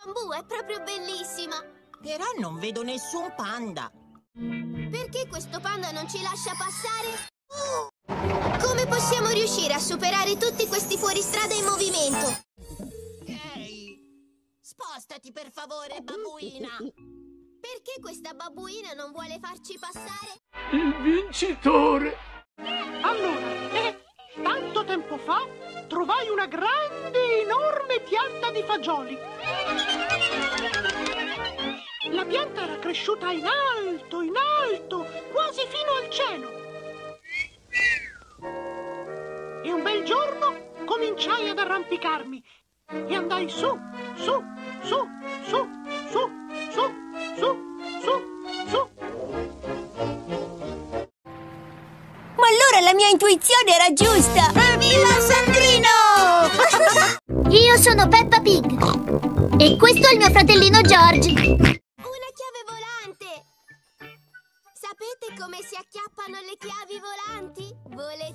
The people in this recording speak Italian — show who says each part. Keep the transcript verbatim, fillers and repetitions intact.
Speaker 1: bambù è proprio bellissima.
Speaker 2: Però non vedo nessun panda.
Speaker 1: Perché questo panda non ci lascia passare? Come possiamo riuscire a superare tutti questi fuoristrada in movimento?
Speaker 2: Ehi, spostati per favore, babbuina.
Speaker 1: Perché questa babbuina non vuole farci passare?
Speaker 3: Il vincitore!
Speaker 4: Allora, eh, tanto tempo fa trovai una grande, enorme pianta di fagioli. La pianta era cresciuta in alto, in alto, quasi fino al cielo. E un bel giorno cominciai ad arrampicarmi e andai su, su, su, su, su, su, su, su, su.
Speaker 5: Ma allora la mia intuizione era giusta!
Speaker 1: Evviva Sandrino!
Speaker 6: Io sono Peppa Pig e questo è il mio fratellino George.
Speaker 1: Una chiave volante! Sapete come si acchiappano le chiavi volanti? Volete